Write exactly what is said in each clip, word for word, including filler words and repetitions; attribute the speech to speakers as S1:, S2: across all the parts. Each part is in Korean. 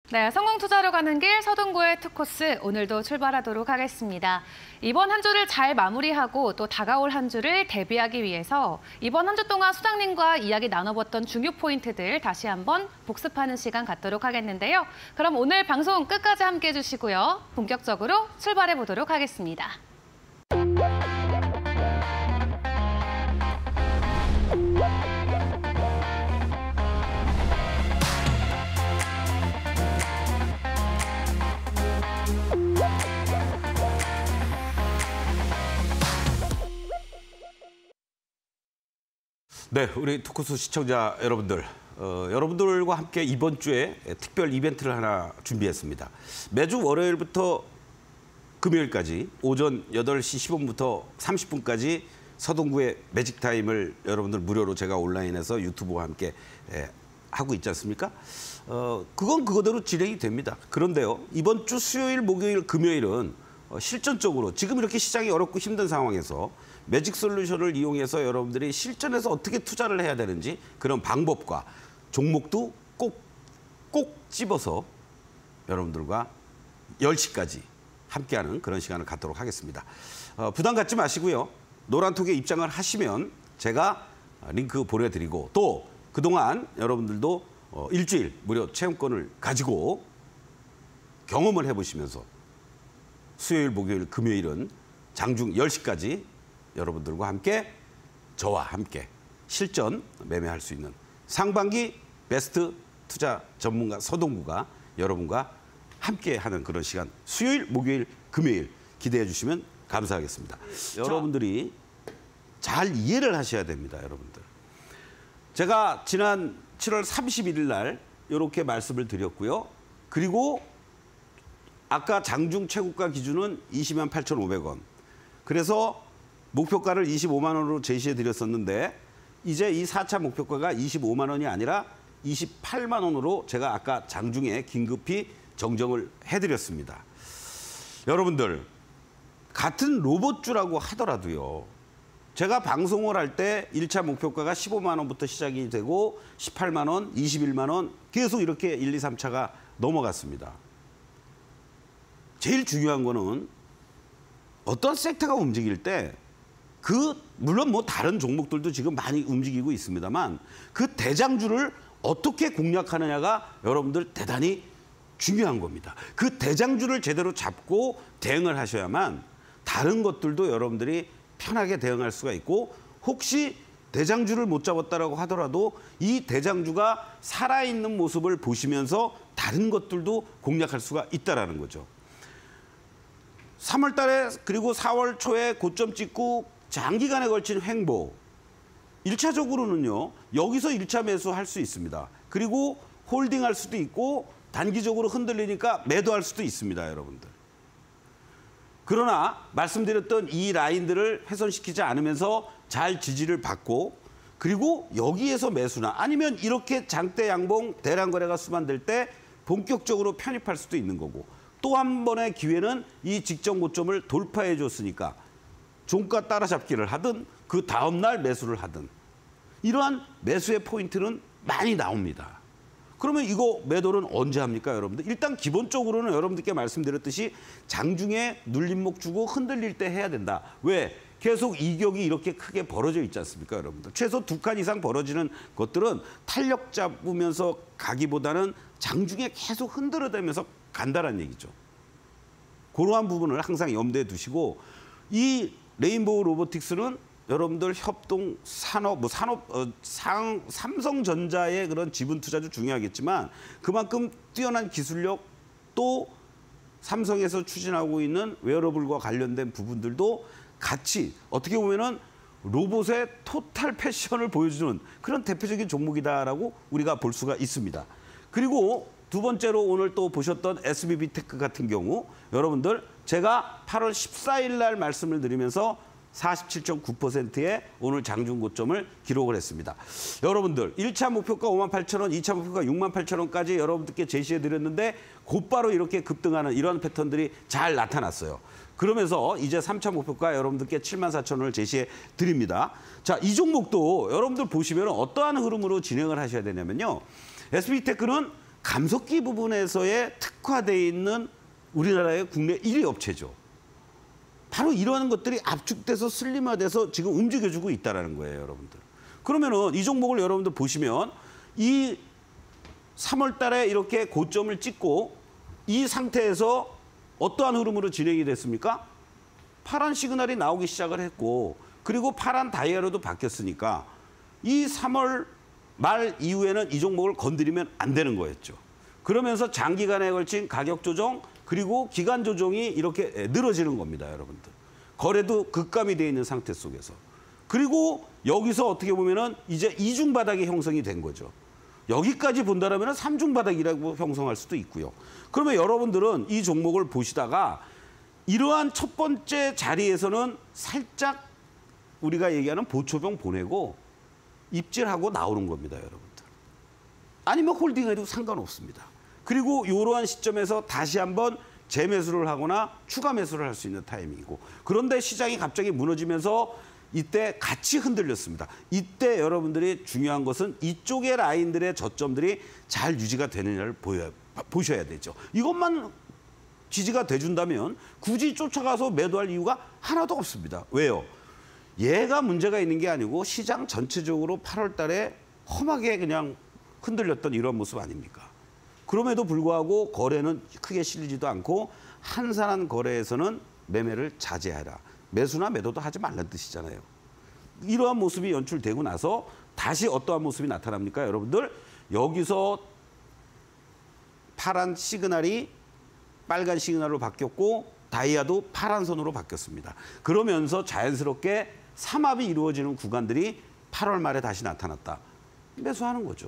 S1: 네, 성공 투자로 가는 길 서동구의 투코스 오늘도 출발하도록 하겠습니다. 이번 한 주를 잘 마무리하고 또 다가올 한 주를 대비하기 위해서 이번 한 주 동안 수장님과 이야기 나눠봤던 중요 포인트들 다시 한번 복습하는 시간 갖도록 하겠는데요. 그럼 오늘 방송 끝까지 함께해 주시고요. 본격적으로 출발해 보도록 하겠습니다.
S2: 네, 우리 투코스 시청자 여러분들, 어, 여러분들과 함께 이번 주에 특별 이벤트를 하나 준비했습니다. 매주 월요일부터 금요일까지 오전 여덟 시 십 분부터 삼십 분까지 서동구의 매직타임을 여러분들 무료로 제가 온라인에서 유튜브와 함께 예, 하고 있지 않습니까? 어, 그건 그거대로 진행이 됩니다. 그런데요, 이번 주 수요일, 목요일, 금요일은 어, 실전적으로 지금 이렇게 시장이 어렵고 힘든 상황에서 매직 솔루션을 이용해서 여러분들이 실전에서 어떻게 투자를 해야 되는지 그런 방법과 종목도 꼭, 꼭 집어서 여러분들과 열 시까지 함께하는 그런 시간을 갖도록 하겠습니다. 어, 부담 갖지 마시고요. 노란톡에 입장을 하시면 제가 링크 보내드리고 또 그동안 여러분들도 어, 일주일 무료 체험권을 가지고 경험을 해보시면서 수요일, 목요일, 금요일은 장중 열 시까지 여러분들과 함께 저와 함께 실전 매매할 수 있는 상반기 베스트 투자 전문가 서동구가 여러분과 함께하는 그런 시간 수요일, 목요일, 금요일 기대해 주시면 감사하겠습니다. 자, 여러분들이 잘 이해를 하셔야 됩니다. 여러분들. 제가 지난 칠월 삼십일일 날 이렇게 말씀을 드렸고요. 그리고 아까 장중 최고가 기준은 이십만 팔천오백 원. 그래서 목표가를 이십오만 원으로 제시해 드렸었는데 이제 이 사 차 목표가가 이십오만 원이 아니라 이십팔만 원으로 제가 아까 장중에 긴급히 정정을 해드렸습니다. 여러분들, 같은 로봇주라고 하더라도요. 제가 방송을 할 때 일 차 목표가가 십오만 원부터 시작이 되고 십팔만 원, 이십일만 원 계속 이렇게 일, 이, 삼 차가 넘어갔습니다. 제일 중요한 거는 어떤 섹터가 움직일 때 그 물론 뭐 다른 종목들도 지금 많이 움직이고 있습니다만 그 대장주를 어떻게 공략하느냐가 여러분들 대단히 중요한 겁니다. 그 대장주를 제대로 잡고 대응을 하셔야만 다른 것들도 여러분들이 편하게 대응할 수가 있고 혹시 대장주를 못 잡았다라고 하더라도 이 대장주가 살아있는 모습을 보시면서 다른 것들도 공략할 수가 있다라는 거죠. 삼월 달에 그리고 사월 초에 고점 찍고 장기간에 걸친 횡보. 일 차적으로는요. 여기서 일 차 매수할 수 있습니다. 그리고 홀딩할 수도 있고 단기적으로 흔들리니까 매도할 수도 있습니다. 여러분들. 그러나 말씀드렸던 이 라인들을 훼손시키지 않으면서 잘 지지를 받고 그리고 여기에서 매수나 아니면 이렇게 장대 양봉 대량 거래가 수반될 때 본격적으로 편입할 수도 있는 거고 또 한 번의 기회는 이 직전 고점을 돌파해 줬으니까 종가 따라잡기를 하든 그 다음 날 매수를 하든 이러한 매수의 포인트는 많이 나옵니다. 그러면 이거 매도는 언제 합니까, 여러분들? 일단 기본적으로는 여러분들께 말씀드렸듯이 장중에 눌림목 주고 흔들릴 때 해야 된다. 왜? 계속 이격이 이렇게 크게 벌어져 있지 않습니까, 여러분들? 최소 두 칸 이상 벌어지는 것들은 탄력 잡으면서 가기보다는 장중에 계속 흔들어대면서 간다는 얘기죠. 그러한 부분을 항상 염두에 두시고 이 레인보우 로보틱스는 여러분들 협동 산업, 뭐 산업, 어, 상, 삼성전자의 그런 지분 투자도 중요하겠지만 그만큼 뛰어난 기술력 또 삼성에서 추진하고 있는 웨어러블과 관련된 부분들도 같이 어떻게 보면은 로봇의 토탈 패션을 보여주는 그런 대표적인 종목이다라고 우리가 볼 수가 있습니다. 그리고 두 번째로 오늘 또 보셨던 에스비비테크 같은 경우 여러분들 제가 팔월 십사일 날 말씀을 드리면서 사십칠 점 구 퍼센트의 오늘 장중 고점을 기록을 했습니다. 여러분들 일 차 목표가 오만 팔천 원, 이 차 목표가 육만 팔천 원까지 여러분들께 제시해드렸는데 곧바로 이렇게 급등하는 이런 패턴들이 잘 나타났어요. 그러면서 이제 삼 차 목표가 여러분들께 칠만 사천 원을 제시해드립니다. 자, 이 종목도 여러분들 보시면 어떠한 흐름으로 진행을 하셔야 되냐면요. 에스비테크는 감속기 부분에서의 특화되어 있는 우리나라의 국내 일 위 업체죠. 바로 이러한 것들이 압축돼서 슬림화돼서 지금 움직여주고 있다는 거예요, 여러분들. 그러면은 이 종목을 여러분들 보시면 이 삼월 달에 이렇게 고점을 찍고 이 상태에서 어떠한 흐름으로 진행이 됐습니까? 파란 시그널이 나오기 시작을 했고 그리고 파란 다이아로도 바뀌었으니까 이 삼월 말 이후에는 이 종목을 건드리면 안 되는 거였죠. 그러면서 장기간에 걸친 가격 조정 그리고 기간 조정이 이렇게 늘어지는 겁니다, 여러분들. 거래도 급감이 돼 있는 상태 속에서. 그리고 여기서 어떻게 보면은 이제 이중 바닥이 형성이 된 거죠. 여기까지 본다라면 삼중 바닥이라고 형성할 수도 있고요. 그러면 여러분들은 이 종목을 보시다가 이러한 첫 번째 자리에서는 살짝 우리가 얘기하는 보초병 보내고 입질하고 나오는 겁니다, 여러분들. 아니면 홀딩해도 상관없습니다. 그리고 이러한 시점에서 다시 한번 재매수를 하거나 추가 매수를 할 수 있는 타이밍이고 그런데 시장이 갑자기 무너지면서 이때 같이 흔들렸습니다. 이때 여러분들이 중요한 것은 이쪽의 라인들의 저점들이 잘 유지가 되느냐를 보여, 보셔야 되죠. 이것만 지지가 돼준다면 굳이 쫓아가서 매도할 이유가 하나도 없습니다. 왜요? 얘가 문제가 있는 게 아니고 시장 전체적으로 팔월 달에 험하게 그냥 흔들렸던 이런 모습 아닙니까? 그럼에도 불구하고 거래는 크게 실리지도 않고 한산한 거래에서는 매매를 자제하라. 매수나 매도도 하지 말라는 뜻이잖아요. 이러한 모습이 연출되고 나서 다시 어떠한 모습이 나타납니까, 여러분들? 여기서 파란 시그널이 빨간 시그널로 바뀌었고 다이아도 파란 선으로 바뀌었습니다. 그러면서 자연스럽게 삼합이 이루어지는 구간들이 팔월 말에 다시 나타났다. 매수하는 거죠.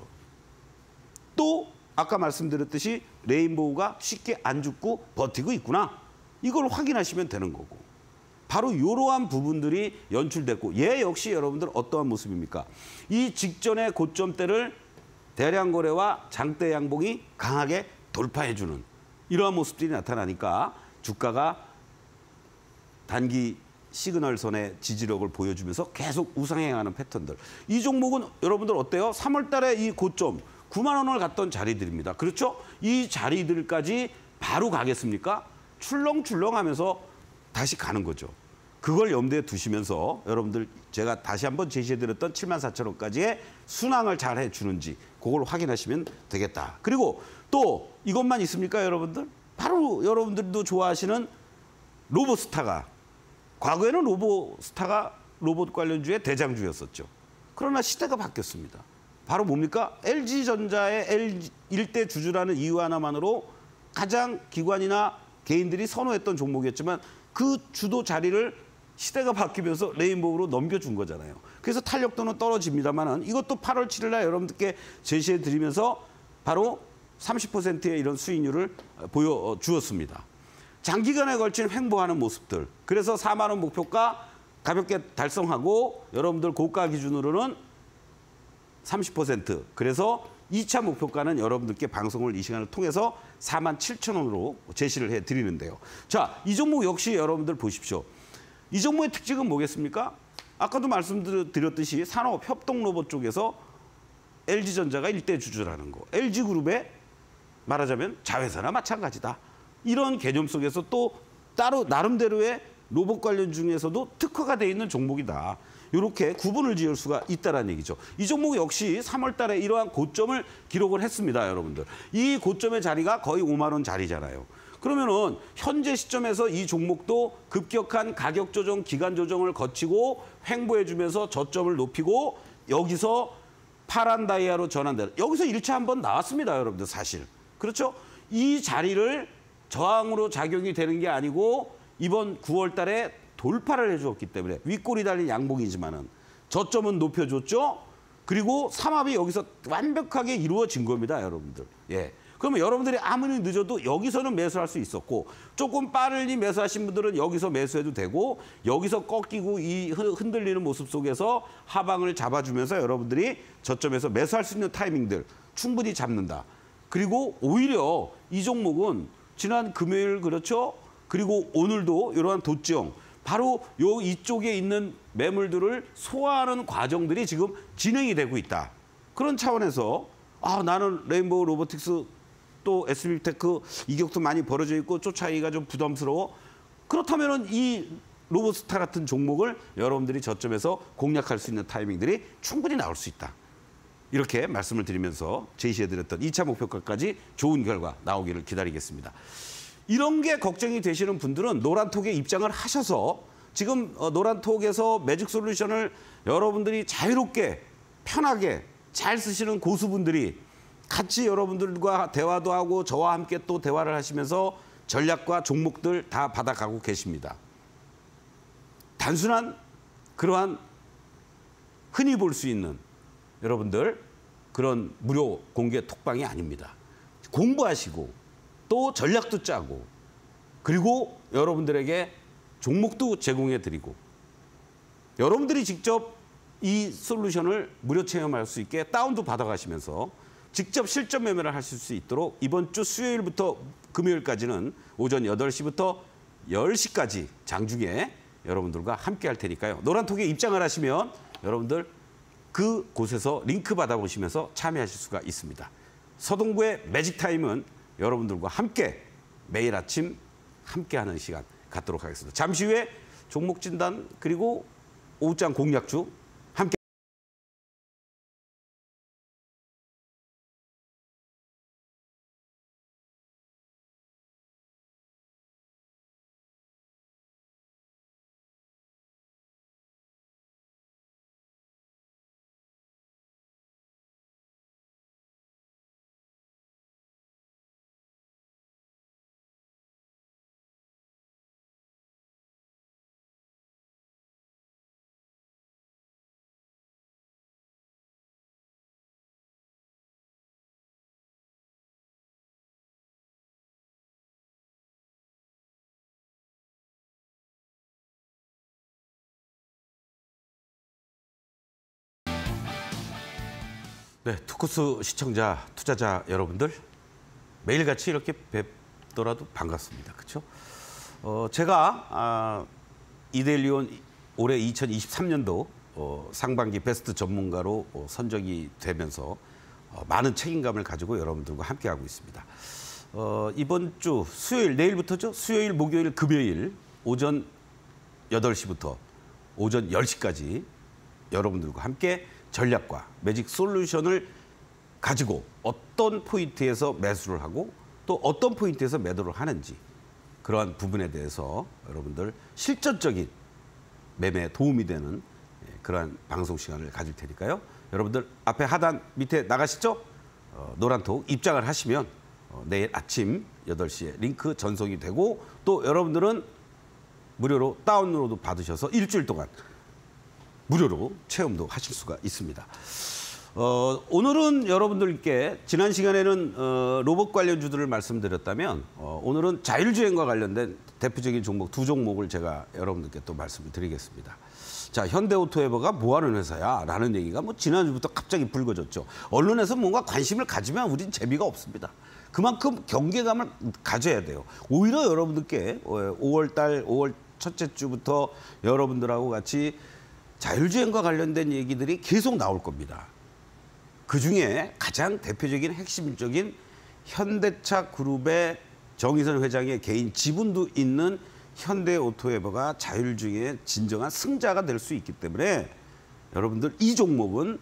S2: 또 아까 말씀드렸듯이 레인보우가 쉽게 안 죽고 버티고 있구나. 이걸 확인하시면 되는 거고. 바로 이러한 부분들이 연출됐고 얘 역시 여러분들 어떠한 모습입니까? 이 직전의 고점대를 대량 거래와 장대 양봉이 강하게 돌파해주는 이러한 모습들이 나타나니까 주가가 단기 시그널선의 지지력을 보여주면서 계속 우상향하는 패턴들. 이 종목은 여러분들 어때요? 삼월 달에 이 고점 구만 원을 갔던 자리들입니다. 그렇죠? 이 자리들까지 바로 가겠습니까? 출렁출렁하면서 다시 가는 거죠. 그걸 염두에 두시면서 여러분들 제가 다시 한번 제시해드렸던 칠만 사천 원까지의 순항을 잘 해주는지 그걸 확인하시면 되겠다. 그리고 또 이것만 있습니까, 여러분들? 바로 여러분들도 좋아하시는 로보스타가 과거에는 로보스타가 로봇 관련주의 대장주였었죠. 그러나 시대가 바뀌었습니다. 바로 뭡니까? 엘지전자의 엘지 일대 주주라는 이유 하나만으로 가장 기관이나 개인들이 선호했던 종목이었지만 그 주도 자리를 시대가 바뀌면서 레인보우로 넘겨준 거잖아요. 그래서 탄력도는 떨어집니다만은 이것도 팔월 칠일 날 여러분들께 제시해 드리면서 바로 삼십 퍼센트의 이런 수익률을 보여주었습니다. 장기간에 걸친 횡보하는 모습들. 그래서 사만 원 목표가 가볍게 달성하고 여러분들 고가 기준으로는 삼십 퍼센트. 그래서 이 차 목표가는 여러분들께 방송을 이 시간을 통해서 사만 칠천 원으로 제시를 해드리는데요. 자, 이 종목 역시 여러분들 보십시오. 이 종목의 특징은 뭐겠습니까? 아까도 말씀드렸듯이 산업협동로봇 쪽에서 엘지전자가 일대 주주라는 거. 엘지그룹의 말하자면 자회사나 마찬가지다. 이런 개념 속에서 또 따로 나름대로의 로봇 관련 중에서도 특화가 돼 있는 종목이다. 이렇게 구분을 지을 수가 있다는 얘기죠. 이 종목 역시 삼월 달에 이러한 고점을 기록을 했습니다, 여러분들. 이 고점의 자리가 거의 오만 원 자리잖아요. 그러면은 현재 시점에서 이 종목도 급격한 가격 조정, 기간 조정을 거치고 횡보해주면서 저점을 높이고 여기서 파란 다이아로 전환되는 여기서 일 차 한번 나왔습니다, 여러분들 사실. 그렇죠? 이 자리를 저항으로 작용이 되는 게 아니고 이번 구월 달에 돌파를 해주었기 때문에 윗골이 달린 양봉이지만은 저점은 높여줬죠. 그리고 삼합이 여기서 완벽하게 이루어진 겁니다, 여러분들. 예. 그러면 여러분들이 아무리 늦어도 여기서는 매수할 수 있었고 조금 빠르게 매수하신 분들은 여기서 매수해도 되고 여기서 꺾이고 이 흔들리는 모습 속에서 하방을 잡아주면서 여러분들이 저점에서 매수할 수 있는 타이밍들 충분히 잡는다. 그리고 오히려 이 종목은 지난 금요일 그렇죠? 그리고 오늘도 이러한 도지형 바로 요 이쪽에 있는 매물들을 소화하는 과정들이 지금 진행이 되고 있다. 그런 차원에서 아 나는 레인보우 로보틱스 또 에스비테크 이격도 많이 벌어져 있고 쫓아가기가 좀 부담스러워. 그렇다면은 이 로보스타 같은 종목을 여러분들이 저점에서 공략할 수 있는 타이밍들이 충분히 나올 수 있다. 이렇게 말씀을 드리면서 제시해드렸던 이 차 목표가까지 좋은 결과 나오기를 기다리겠습니다. 이런 게 걱정이 되시는 분들은 노란톡에 입장을 하셔서 지금 노란톡에서 매직 솔루션을 여러분들이 자유롭게 편하게 잘 쓰시는 고수분들이 같이 여러분들과 대화도 하고 저와 함께 또 대화를 하시면서 전략과 종목들 다 받아가고 계십니다. 단순한 그러한 흔히 볼 수 있는 여러분들 그런 무료 공개 톡방이 아닙니다. 공부하시고 또 전략도 짜고 그리고 여러분들에게 종목도 제공해드리고 여러분들이 직접 이 솔루션을 무료 체험할 수 있게 다운도 받아가시면서 직접 실전 매매를 하실 수 있도록 이번 주 수요일부터 금요일까지는 오전 여덟 시부터 열 시까지 장중에 여러분들과 함께 할 테니까요. 노란톡에 입장을 하시면 여러분들 그 곳에서 링크 받아보시면서 참여하실 수가 있습니다. 서동구의 매직타임은 여러분들과 함께 매일 아침 함께하는 시간 갖도록 하겠습니다. 잠시 후에 종목 진단 그리고 오후장 공략주 함께 네, 투코스 시청자, 투자자 여러분들 매일같이 이렇게 뵙더라도 반갑습니다. 그렇죠? 어, 제가 아, 이데일리온 올해 이천이십삼 년도 어, 상반기 베스트 전문가로 어, 선정이 되면서 어, 많은 책임감을 가지고 여러분들과 함께하고 있습니다. 어, 이번 주 수요일, 내일부터죠? 수요일, 목요일, 금요일 오전 여덟 시부터 오전 열 시까지 여러분들과 함께 전략과 매직 솔루션을 가지고 어떤 포인트에서 매수를 하고 또 어떤 포인트에서 매도를 하는지 그러한 부분에 대해서 여러분들 실전적인 매매에 도움이 되는 그러한 방송 시간을 가질 테니까요. 여러분들 앞에 하단 밑에 나가시죠? 어, 노란톡 입장을 하시면 어, 내일 아침 여덟 시에 링크 전송이 되고 또 여러분들은 무료로 다운로드 받으셔서 일주일 동안 무료로 체험도 하실 수가 있습니다. 어, 오늘은 여러분들께 지난 시간에는 어, 로봇 관련주들을 말씀드렸다면 어, 오늘은 자율주행과 관련된 대표적인 종목 두 종목을 제가 여러분들께 또 말씀을 드리겠습니다. 자, 현대오토에버가 뭐하는 회사야? 라는 얘기가 뭐 지난주부터 갑자기 불거졌죠. 언론에서 뭔가 관심을 가지면 우린 재미가 없습니다. 그만큼 경계감을 가져야 돼요. 오히려 여러분들께 오월 달, 오월 첫째 주부터 여러분들하고 같이 자율주행과 관련된 얘기들이 계속 나올 겁니다. 그중에 가장 대표적인 핵심적인 현대차 그룹의 정의선 회장의 개인 지분도 있는 현대오토에버가 자율주행의 진정한 승자가 될 수 있기 때문에 여러분들 이 종목은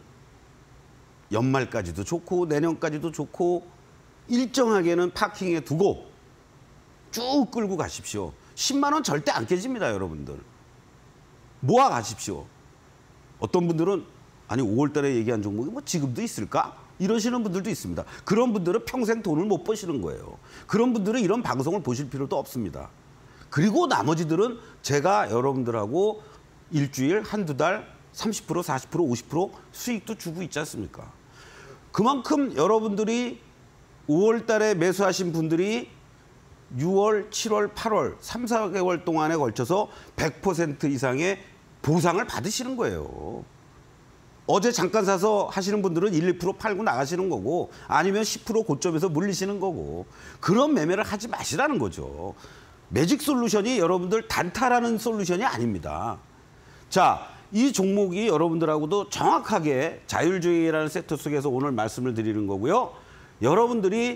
S2: 연말까지도 좋고 내년까지도 좋고 일정하게는 파킹에 두고 쭉 끌고 가십시오. 십만 원 절대 안 깨집니다, 여러분들. 모아 가십시오. 어떤 분들은 아니 오월 달에 얘기한 종목이 뭐 지금도 있을까? 이러시는 분들도 있습니다. 그런 분들은 평생 돈을 못 버시는 거예요. 그런 분들은 이런 방송을 보실 필요도 없습니다. 그리고 나머지들은 제가 여러분들하고 일주일, 한두 달 삼십 퍼센트, 사십 퍼센트, 오십 퍼센트 수익도 주고 있지 않습니까? 그만큼 여러분들이 오월 달에 매수하신 분들이 유월, 칠월, 팔월, 삼, 사 개월 동안에 걸쳐서 백 퍼센트 이상의 보상을 받으시는 거예요. 어제 잠깐 사서 하시는 분들은 일, 이 퍼센트 팔고 나가시는 거고 아니면 십 퍼센트 고점에서 물리시는 거고 그런 매매를 하지 마시라는 거죠. 매직 솔루션이 여러분들 단타라는 솔루션이 아닙니다. 자, 이 종목이 여러분들하고도 정확하게 자율주행이라는 섹터 속에서 오늘 말씀을 드리는 거고요. 여러분들이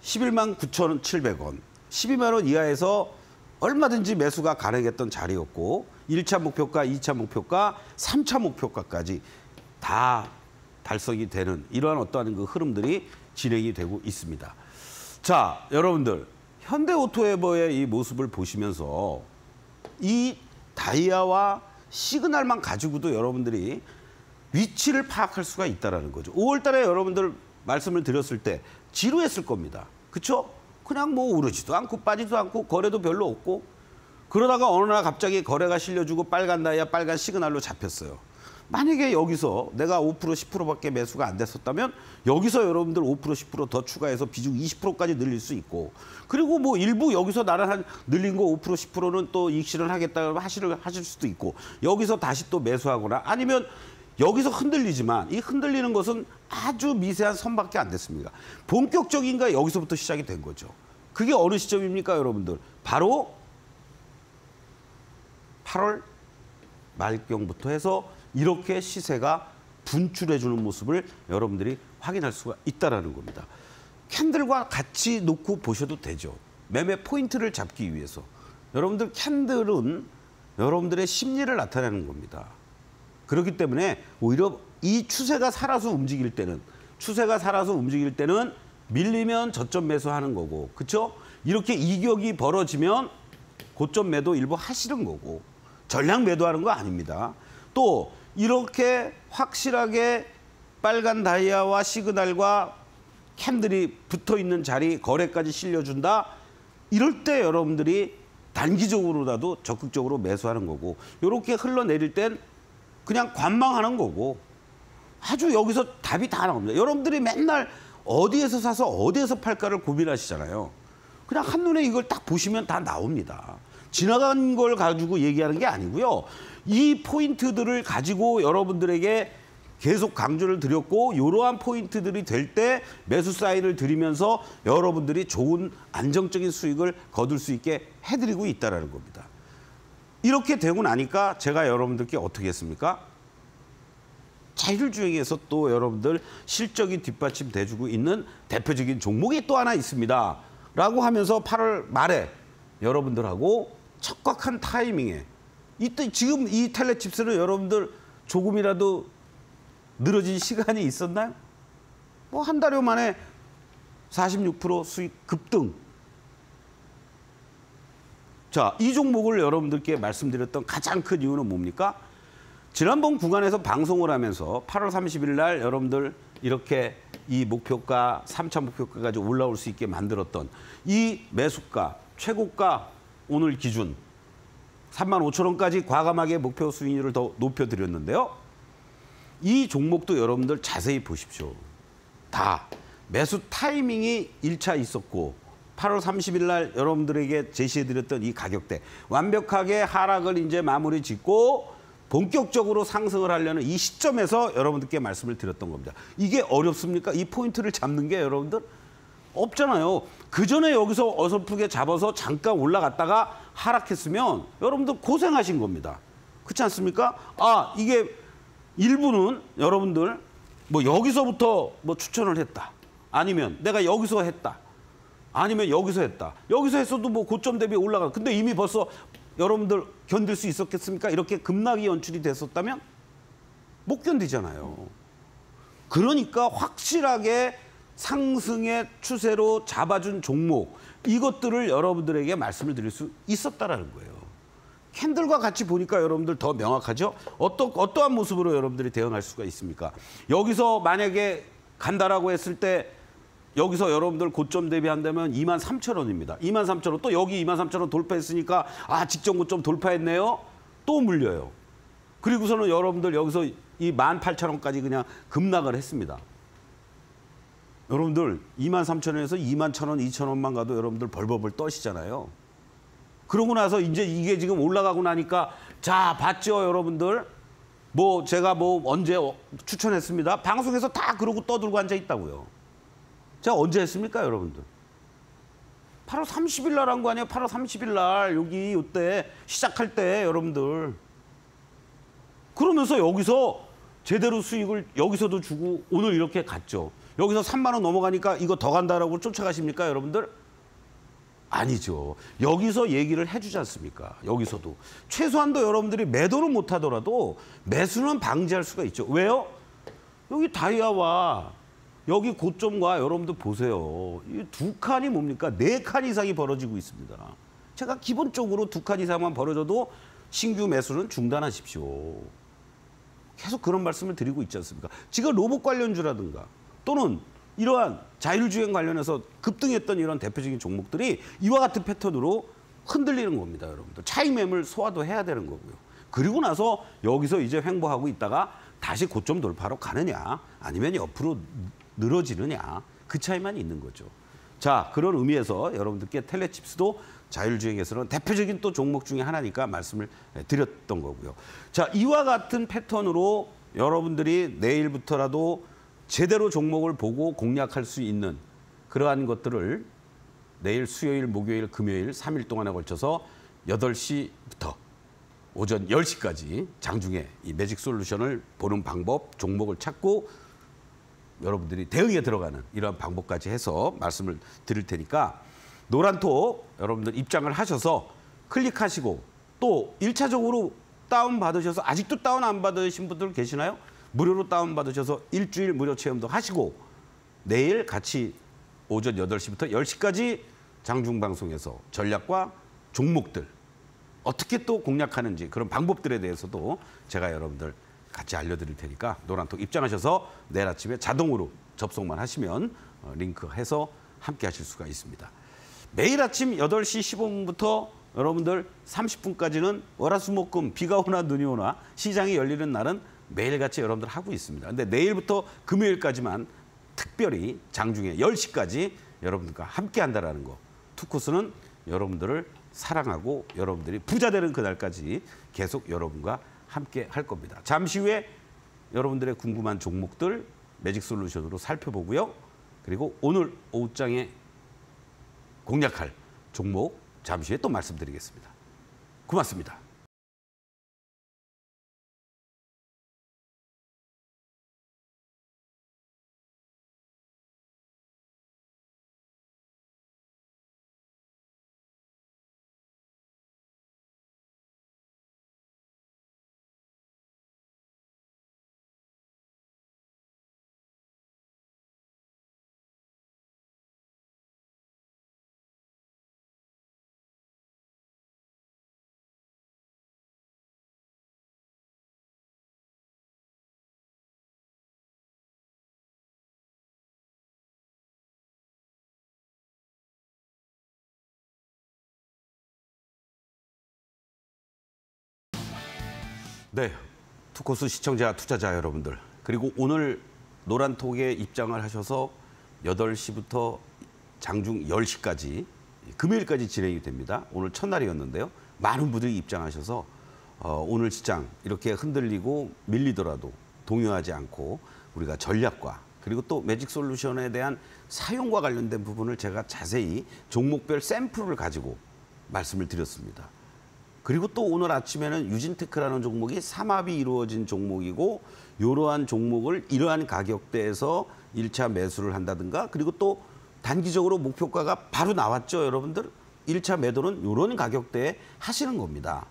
S2: 십일만 구천칠백 원, 십이만 원 이하에서 얼마든지 매수가 가능했던 자리였고 일 차 목표가, 이 차 목표가, 삼 차 목표가까지 다 달성이 되는 이러한 어떠한 그 흐름들이 진행이 되고 있습니다. 자, 여러분들 현대오토에버의 이 모습을 보시면서 이 다이아와 시그널만 가지고도 여러분들이 위치를 파악할 수가 있다는 거죠. 오월 달에 여러분들 말씀을 드렸을 때 지루했을 겁니다. 그렇죠? 그냥 뭐 오르지도 않고 빠지도 않고 거래도 별로 없고 그러다가 어느 날 갑자기 거래가 실려주고 빨간 다이아, 빨간 시그널로 잡혔어요. 만약에 여기서 내가 오 퍼센트, 십 퍼센트밖에 매수가 안 됐었다면 여기서 여러분들 오 퍼센트, 십 퍼센트 더 추가해서 비중 이십 퍼센트까지 늘릴 수 있고 그리고 뭐 일부 여기서 나를 한 늘린 거 오 퍼센트, 십 퍼센트는 또 이익 실현 하겠다 하실, 하실 수도 있고 여기서 다시 또 매수하거나 아니면 여기서 흔들리지만 이 흔들리는 것은 아주 미세한 선밖에 안 됐습니다. 본격적인가 여기서부터 시작이 된 거죠. 그게 어느 시점입니까, 여러분들? 바로 팔월 말경부터 해서 이렇게 시세가 분출해주는 모습을 여러분들이 확인할 수가 있다는 겁니다. 캔들과 같이 놓고 보셔도 되죠. 매매 포인트를 잡기 위해서. 여러분들 캔들은 여러분들의 심리를 나타내는 겁니다. 그렇기 때문에 오히려 이 추세가 살아서 움직일 때는 추세가 살아서 움직일 때는 밀리면 저점 매수하는 거고 그렇죠? 이렇게 이격이 벌어지면 고점 매도 일부 하시는 거고 전량 매도하는 거 아닙니다. 또 이렇게 확실하게 빨간 다이아와 시그널과 캔들이 붙어있는 자리 거래까지 실려준다. 이럴 때 여러분들이 단기적으로라도 적극적으로 매수하는 거고 이렇게 흘러내릴 땐 그냥 관망하는 거고 아주 여기서 답이 다 나옵니다. 여러분들이 맨날 어디에서 사서 어디에서 팔까를 고민하시잖아요. 그냥 한눈에 이걸 딱 보시면 다 나옵니다. 지나간 걸 가지고 얘기하는 게 아니고요. 이 포인트들을 가지고 여러분들에게 계속 강조를 드렸고 이러한 포인트들이 될 때 매수 사인을 드리면서 여러분들이 좋은 안정적인 수익을 거둘 수 있게 해드리고 있다는 겁니다. 이렇게 되고 나니까 제가 여러분들께 어떻게 했습니까? 자율주행에서 또 여러분들 실적이 뒷받침돼주고 있는 대표적인 종목이 또 하나 있습니다. 라고 하면서 팔월 말에 여러분들하고 척박한 타이밍에 이때 지금 이 텔레칩스는 여러분들 조금이라도 늘어진 시간이 있었나요? 뭐 한 달여 만에 사십육 퍼센트 수익 급등. 자, 이 종목을 여러분들께 말씀드렸던 가장 큰 이유는 뭡니까? 지난번 구간에서 방송을 하면서 팔월 삼십일 날 여러분들 이렇게 이 목표가 삼 차 목표가까지 올라올 수 있게 만들었던 이 매수가 최고가 오늘 기준 삼만 오천 원까지 과감하게 목표 수익률을 더 높여드렸는데요. 이 종목도 여러분들 자세히 보십시오. 다 매수 타이밍이 일 차 있었고 팔월 삼십일 날 여러분들에게 제시해드렸던 이 가격대 완벽하게 하락을 이제 마무리 짓고 본격적으로 상승을 하려는 이 시점에서 여러분들께 말씀을 드렸던 겁니다. 이게 어렵습니까? 이 포인트를 잡는 게 여러분들 없잖아요. 그 전에 여기서 어설프게 잡아서 잠깐 올라갔다가 하락했으면 여러분들 고생하신 겁니다. 그렇지 않습니까? 아, 이게 일부는 여러분들 뭐 여기서부터 뭐 추천을 했다. 아니면 내가 여기서 했다. 아니면 여기서 했다. 여기서 했어도 뭐 고점 대비 올라가. 근데 이미 벌써 여러분들 견딜 수 있었겠습니까? 이렇게 급락이 연출이 됐었다면 못 견디잖아요. 그러니까 확실하게 상승의 추세로 잡아준 종목 이것들을 여러분들에게 말씀을 드릴 수 있었다라는 거예요. 캔들과 같이 보니까 여러분들 더 명확하죠? 어떠, 어떠한 모습으로 여러분들이 대응할 수가 있습니까? 여기서 만약에 간다라고 했을 때 여기서 여러분들 고점 대비한다면 이만 삼천 원입니다. 이만 삼천 원. 또 여기 이만 삼천 원 돌파했으니까 아, 직전 고점 돌파했네요. 또 물려요. 그리고서는 여러분들 여기서 이 만 팔천 원까지 그냥 급락을 했습니다. 여러분들 이만 삼천 원에서 이만 천 원, 이천 원만 가도 여러분들 벌벌벌 떠시잖아요. 그러고 나서 이제 이게 지금 올라가고 나니까 자, 봤죠, 여러분들? 뭐 제가 뭐 언제 추천했습니다. 방송에서 다 그러고 떠들고 앉아 있다고요. 제가 언제 했습니까, 여러분들? 팔월 삼십일 날 한 거 아니에요? 팔월 삼십일 날 여기 이때 시작할 때 여러분들. 그러면서 여기서 제대로 수익을 여기서도 주고 오늘 이렇게 갔죠. 여기서 삼만 원 넘어가니까 이거 더 간다라고 쫓아가십니까, 여러분들? 아니죠. 여기서 얘기를 해주지 않습니까? 여기서도. 최소한도 여러분들이 매도는 못하더라도 매수는 방지할 수가 있죠. 왜요? 여기 다이아와 여기 고점과 여러분들 보세요. 이 두 칸이 뭡니까? 네 칸 이상이 벌어지고 있습니다. 제가 기본적으로 두 칸 이상만 벌어져도 신규 매수는 중단하십시오. 계속 그런 말씀을 드리고 있지 않습니까? 지금 로봇 관련주라든가 또는 이러한 자율주행 관련해서 급등했던 이런 대표적인 종목들이 이와 같은 패턴으로 흔들리는 겁니다, 여러분들. 차익 매물 소화도 해야 되는 거고요. 그리고 나서 여기서 이제 횡보하고 있다가 다시 고점 돌파로 가느냐 아니면 옆으로 늘어지느냐 그 차이만 있는 거죠. 자, 그런 의미에서 여러분들께 텔레칩스도 자율주행에서는 대표적인 또 종목 중에 하나니까 말씀을 드렸던 거고요. 자, 이와 같은 패턴으로 여러분들이 내일부터라도 제대로 종목을 보고 공략할 수 있는 그러한 것들을 내일 수요일, 목요일, 금요일 삼 일 동안에 걸쳐서 여덟 시부터 오전 열 시까지 장중에 이 매직 솔루션을 보는 방법, 종목을 찾고 여러분들이 대응에 들어가는 이러한 방법까지 해서 말씀을 드릴 테니까 노란톡 여러분들 입장을 하셔서 클릭하시고 또 일 차적으로 다운받으셔서 아직도 다운 안 받으신 분들 계시나요? 무료로 다운받으셔서 일주일 무료 체험도 하시고 내일 같이 오전 여덟 시부터 열 시까지 장중방송에서 전략과 종목들 어떻게 또 공략하는지 그런 방법들에 대해서도 제가 여러분들 같이 알려드릴 테니까 노란톡 입장하셔서 내일 아침에 자동으로 접속만 하시면 링크해서 함께 하실 수가 있습니다. 매일 아침 여덟 시 십오 분부터 여러분들 삼십 분까지는 월화수목금 비가 오나 눈이 오나 시장이 열리는 날은 매일같이 여러분들 하고 있습니다. 근데 내일부터 금요일까지만 특별히 장중에 열 시까지 여러분들과 함께 한다는 거. 투코스는 여러분들을 사랑하고 여러분들이 부자 되는 그날까지 계속 여러분과 함께 할 겁니다. 잠시 후에 여러분들의 궁금한 종목들 매직 솔루션으로 살펴보고요. 그리고 오늘 오후장에 공략할 종목 잠시 후에 또 말씀드리겠습니다. 고맙습니다. 네, 투코스 시청자, 투자자 여러분들 그리고 오늘 노란톡에 입장을 하셔서 여덟 시부터 장중 열 시까지 금요일까지 진행이 됩니다. 오늘 첫날이었는데요. 많은 분들이 입장하셔서 어, 오늘 시장 이렇게 흔들리고 밀리더라도 동요하지 않고 우리가 전략과 그리고 또 매직 솔루션에 대한 사용과 관련된 부분을 제가 자세히 종목별 샘플을 가지고 말씀을 드렸습니다. 그리고 또 오늘 아침에는 유진테크라는 종목이 삼합이 이루어진 종목이고 이러한 종목을 이러한 가격대에서 일 차 매수를 한다든가 그리고 또 단기적으로 목표가가 바로 나왔죠, 여러분들. 일 차 매도는 이런 가격대에 하시는 겁니다.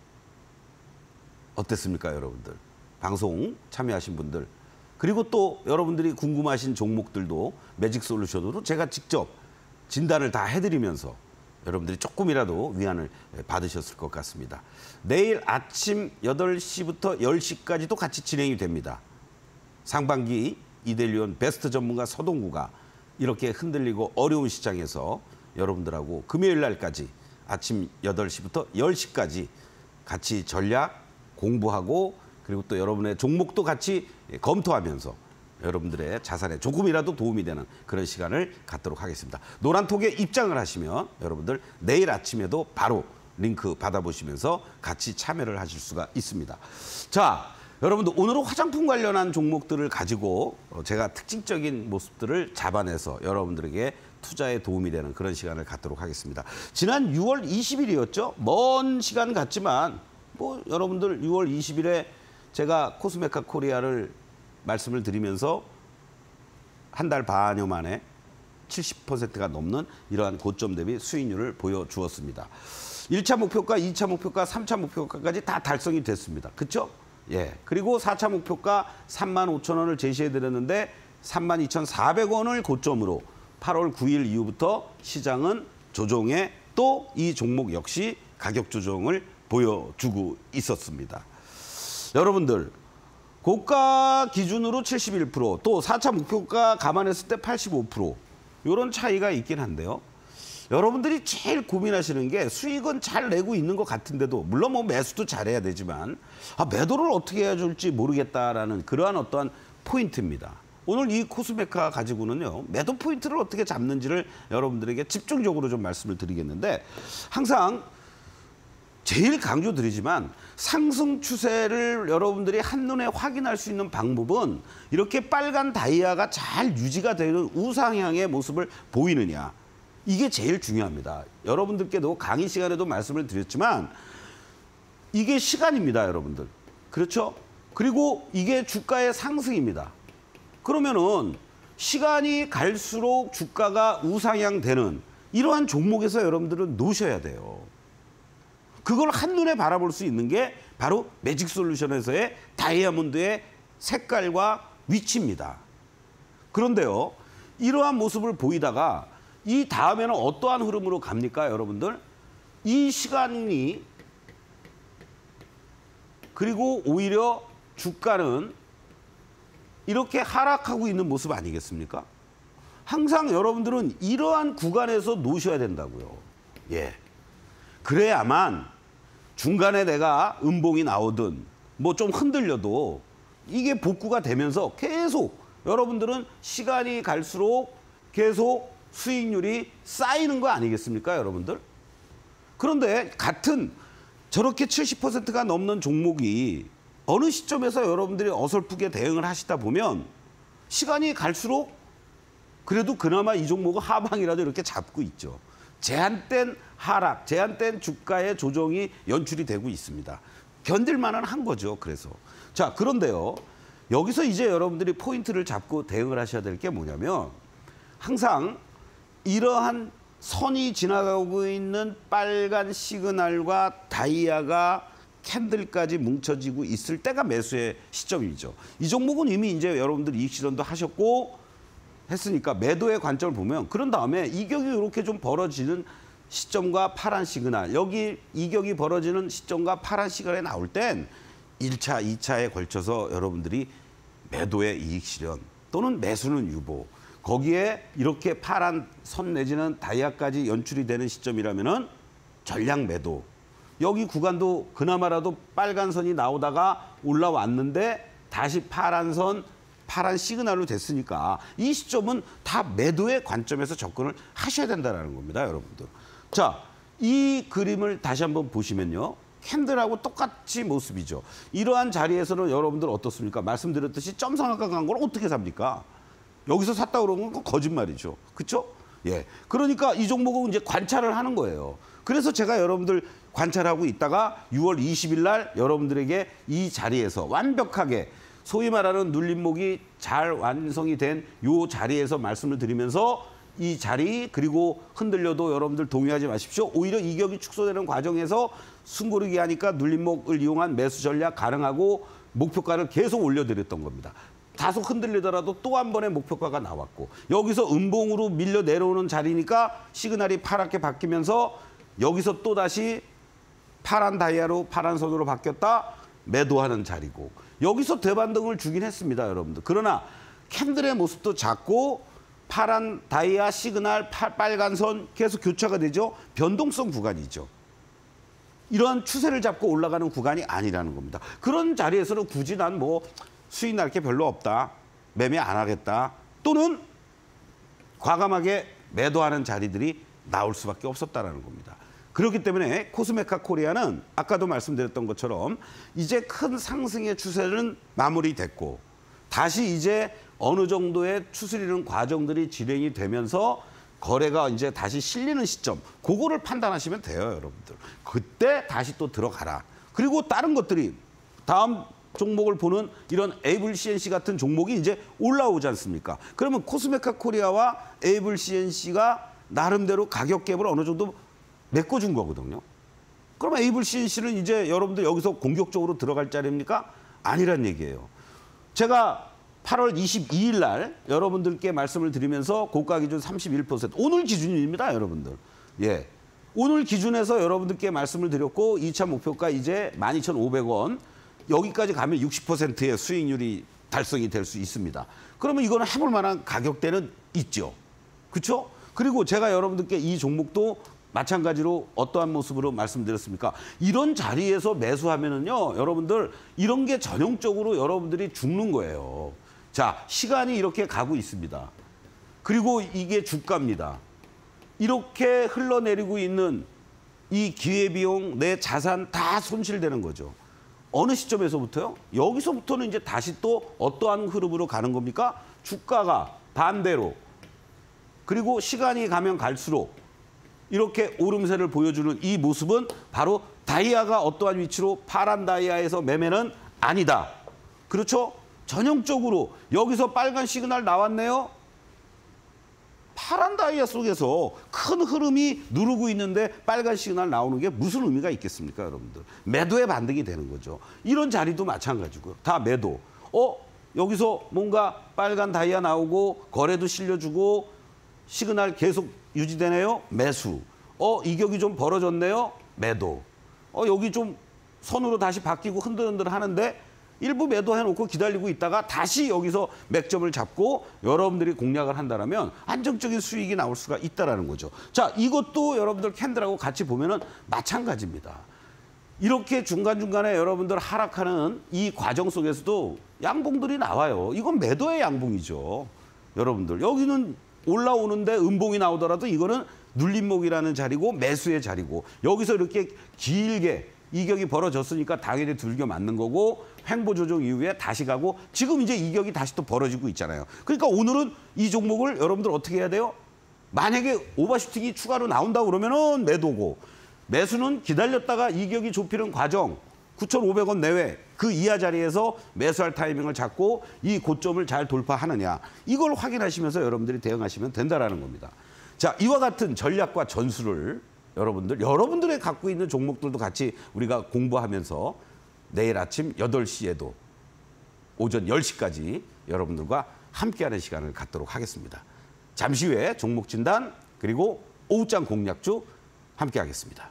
S2: 어땠습니까, 여러분들? 방송 참여하신 분들. 그리고 또 여러분들이 궁금하신 종목들도 매직 솔루션으로 제가 직접 진단을 다 해드리면서 여러분들이 조금이라도 위안을 받으셨을 것 같습니다. 내일 아침 여덟 시부터 열 시까지도 같이 진행이 됩니다. 상반기 이델리온 베스트 전문가 서동구가 이렇게 흔들리고 어려운 시장에서 여러분들하고 금요일 날까지 아침 여덟 시부터 열 시까지 같이 전략 공부하고 그리고 또 여러분의 종목도 같이 검토하면서 여러분들의 자산에 조금이라도 도움이 되는 그런 시간을 갖도록 하겠습니다. 노란톡에 입장을 하시면 여러분들 내일 아침에도 바로 링크 받아보시면서 같이 참여를 하실 수가 있습니다. 자, 여러분들 오늘은 화장품 관련한 종목들을 가지고 제가 특징적인 모습들을 잡아내서 여러분들에게 투자에 도움이 되는 그런 시간을 갖도록 하겠습니다. 지난 유월 이십일이었죠. 먼 시간 같지만 뭐 여러분들 유월 이십일에 제가 코스메카 코리아를 말씀을 드리면서 한 달 반여 만에 칠십 퍼센트가 넘는 이러한 고점 대비 수익률을 보여주었습니다. 일 차 목표가, 이 차 목표가, 삼 차 목표가까지 다 달성이 됐습니다. 그렇죠? 예. 그리고 사 차 목표가 삼만 오천 원을 제시해드렸는데 삼만 이천사백 원을 고점으로 팔월 구일 이후부터 시장은 조정에 또 이 종목 역시 가격 조정을 보여주고 있었습니다. 여러분들 고가 기준으로 칠십일 퍼센트 또 사 차 목표가 감안했을 때 팔십오 퍼센트 이런 차이가 있긴 한데요. 여러분들이 제일 고민하시는 게 수익은 잘 내고 있는 것 같은데도 물론 뭐 매수도 잘해야 되지만 아, 매도를 어떻게 해야 될지 모르겠다라는 그러한 어떠한 포인트입니다. 오늘 이 코스메카 가지고는요. 매도 포인트를 어떻게 잡는지를 여러분들에게 집중적으로 좀 말씀을 드리겠는데 항상 제일 강조드리지만 상승 추세를 여러분들이 한눈에 확인할 수 있는 방법은 이렇게 빨간 다이아가 잘 유지가 되는 우상향의 모습을 보이느냐. 이게 제일 중요합니다. 여러분들께도 강의 시간에도 말씀을 드렸지만 이게 시간입니다, 여러분들. 그렇죠? 그리고 이게 주가의 상승입니다. 그러면은 시간이 갈수록 주가가 우상향되는 이러한 종목에서 여러분들은 놓으셔야 돼요. 그걸 한눈에 바라볼 수 있는 게 바로 매직솔루션에서의 다이아몬드의 색깔과 위치입니다. 그런데요, 이러한 모습을 보이다가 이 다음에는 어떠한 흐름으로 갑니까, 여러분들? 이 시간이 그리고 오히려 주가는 이렇게 하락하고 있는 모습 아니겠습니까? 항상 여러분들은 이러한 구간에서 놓으셔야 된다고요. 예. 그래야만 중간에 내가 음봉이 나오든 뭐 좀 흔들려도 이게 복구가 되면서 계속 여러분들은 시간이 갈수록 계속 수익률이 쌓이는 거 아니겠습니까, 여러분들? 그런데 같은 저렇게 칠십 퍼센트가 넘는 종목이 어느 시점에서 여러분들이 어설프게 대응을 하시다 보면 시간이 갈수록 그래도 그나마 이 종목은 하방이라도 이렇게 잡고 있죠. 제한된 하락, 제한된 주가의 조정이 연출이 되고 있습니다. 견딜만은 한 거죠, 그래서. 자, 그런데요. 여기서 이제 여러분들이 포인트를 잡고 대응을 하셔야 될 게 뭐냐면 항상 이러한 선이 지나가고 있는 빨간 시그널과 다이아가 캔들까지 뭉쳐지고 있을 때가 매수의 시점이죠. 이 종목은 이미 이제 여러분들 이익 실현도 하셨고 했으니까 매도의 관점을 보면 그런 다음에 이격이 이렇게 좀 벌어지는 시점과 파란 시그널, 여기 이격이 벌어지는 시점과 파란 시그널에 나올 땐 일 차, 이 차에 걸쳐서 여러분들이 매도의 이익 실현 또는 매수는 유보, 거기에 이렇게 파란 선 내지는 다이아까지 연출이 되는 시점이라면은 전량 매도. 여기 구간도 그나마라도 빨간 선이 나오다가 올라왔는데 다시 파란 선, 파란 시그널로 됐으니까 이 시점은 다 매도의 관점에서 접근을 하셔야 된다는 겁니다, 여러분들. 자, 이 그림을 다시 한번 보시면요. 캔들하고 똑같이 모습이죠. 이러한 자리에서는 여러분들 어떻습니까? 말씀드렸듯이 점상학과 간 걸 어떻게 삽니까? 여기서 샀다 그러면 그건 거짓말이죠. 그렇죠? 예. 그러니까 이 종목은 이제 관찰을 하는 거예요. 그래서 제가 여러분들 관찰하고 있다가 유월 이십일 날 여러분들에게 이 자리에서 완벽하게 소위 말하는 눌림목이 잘 완성이 된 이 자리에서 말씀을 드리면서 이 자리 그리고 흔들려도 여러분들 동의하지 마십시오. 오히려 이격이 축소되는 과정에서 숨고르기 하니까 눌림목을 이용한 매수 전략 가능하고 목표가를 계속 올려드렸던 겁니다. 다소 흔들리더라도 또 한 번의 목표가가 나왔고 여기서 음봉으로 밀려 내려오는 자리니까 시그널이 파랗게 바뀌면서 여기서 또다시 파란 다이아로 파란 선으로 바뀌었다 매도하는 자리고 여기서 대반등을 주긴 했습니다, 여러분들. 그러나 캔들의 모습도 작고 파란 다이아 시그널 파, 빨간 선 계속 교차가 되죠. 변동성 구간이죠. 이러한 추세를 잡고 올라가는 구간이 아니라는 겁니다. 그런 자리에서는 굳이 난 뭐 수익 날 게 별로 없다. 매매 안 하겠다. 또는 과감하게 매도하는 자리들이 나올 수밖에 없었다는 겁니다. 그렇기 때문에 코스메카 코리아는 아까도 말씀드렸던 것처럼 이제 큰 상승의 추세는 마무리됐고 다시 이제 어느 정도의 추스리는 과정들이 진행이 되면서 거래가 이제 다시 실리는 시점, 그거를 판단하시면 돼요, 여러분들. 그때 다시 또 들어가라. 그리고 다른 것들이 다음 종목을 보는 이런 에이블 씨엔씨 같은 종목이 이제 올라오지 않습니까? 그러면 코스메카 코리아와 에이블 씨엔씨가 나름대로 가격 갭을 어느 정도 메꿔준 거거든요. 그러면 에이블 씨엔씨는 이제 여러분들 여기서 공격적으로 들어갈 자리입니까? 아니란 얘기예요. 제가 팔월 이십이일 날 여러분들께 말씀을 드리면서 고가 기준 삼십일 퍼센트 오늘 기준입니다, 여러분들. 예. 오늘 기준에서 여러분들께 말씀을 드렸고 이 차 목표가 이제 만 이천오백 원 여기까지 가면 육십 퍼센트의 수익률이 달성이 될 수 있습니다. 그러면 이거는 해볼 만한 가격대는 있죠. 그렇죠? 그리고 제가 여러분들께 이 종목도 마찬가지로 어떠한 모습으로 말씀드렸습니까? 이런 자리에서 매수하면은요, 여러분들 이런 게 전형적으로 여러분들이 죽는 거예요. 자, 시간이 이렇게 가고 있습니다. 그리고 이게 주가입니다. 이렇게 흘러내리고 있는 이 기회비용, 내 자산 다 손실되는 거죠. 어느 시점에서부터요? 여기서부터는 이제 다시 또 어떠한 흐름으로 가는 겁니까? 주가가 반대로. 그리고 시간이 가면 갈수록 이렇게 오름세를 보여주는 이 모습은 바로 다이아가 어떠한 위치로 파란 다이아에서 매매는 아니다. 그렇죠? 전형적으로 여기서 빨간 시그널 나왔네요. 파란 다이아 속에서 큰 흐름이 누르고 있는데 빨간 시그널 나오는 게 무슨 의미가 있겠습니까, 여러분들? 매도에 반등이 되는 거죠. 이런 자리도 마찬가지고요. 다 매도. 어? 여기서 뭔가 빨간 다이아 나오고 거래도 실려주고 시그널 계속 유지되네요. 매수. 어? 이격이 좀 벌어졌네요. 매도. 어? 여기 좀 선으로 다시 바뀌고 흔들흔들 하는데 일부 매도해놓고 기다리고 있다가 다시 여기서 맥점을 잡고 여러분들이 공략을 한다면 안정적인 수익이 나올 수가 있다는 거죠. 자, 이것도 여러분들 캔들하고 같이 보면은 마찬가지입니다. 이렇게 중간중간에 여러분들 하락하는 이 과정 속에서도 양봉들이 나와요. 이건 매도의 양봉이죠. 여러분들. 여기는 올라오는데 음봉이 나오더라도 이거는 눌림목이라는 자리고 매수의 자리고 여기서 이렇게 길게 이격이 벌어졌으니까 당연히 들겨 맞는 거고 횡보 조정 이후에 다시 가고 지금 이제 이격이 다시 또 벌어지고 있잖아요. 그러니까 오늘은 이 종목을 여러분들 어떻게 해야 돼요? 만약에 오버슈팅이 추가로 나온다고 그러면은 매도고 매수는 기다렸다가 이격이 좁히는 과정 구천오백 원 내외 그 이하 자리에서 매수할 타이밍을 잡고 이 고점을 잘 돌파하느냐 이걸 확인하시면서 여러분들이 대응하시면 된다라는 겁니다. 자, 이와 같은 전략과 전술을 여러분들, 여러분들의 갖고 있는 종목들도 같이 우리가 공부하면서 내일 아침 여덟 시에도 오전 열 시까지 여러분들과 함께하는 시간을 갖도록 하겠습니다. 잠시 후에 종목 진단 그리고 오후장 공략주 함께하겠습니다.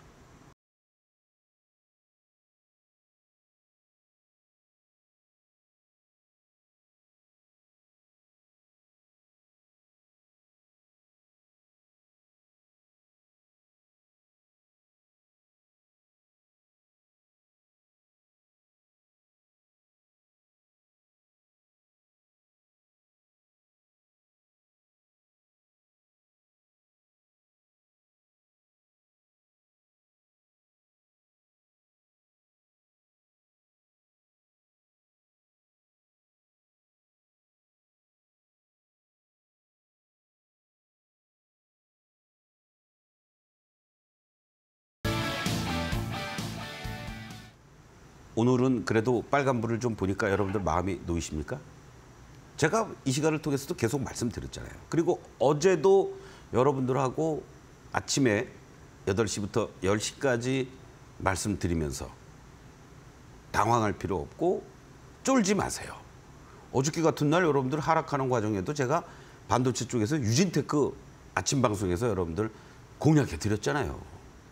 S2: 오늘은 그래도 빨간불을 좀 보니까 여러분들 마음이 놓이십니까? 제가 이 시간을 통해서도 계속 말씀드렸잖아요. 그리고 어제도 여러분들하고 아침에 여덟 시부터 열 시까지 말씀드리면서 당황할 필요 없고 쫄지 마세요. 어저께 같은 날 여러분들 하락하는 과정에도 제가 반도체 쪽에서 유진테크 아침 방송에서 여러분들 공략해 드렸잖아요.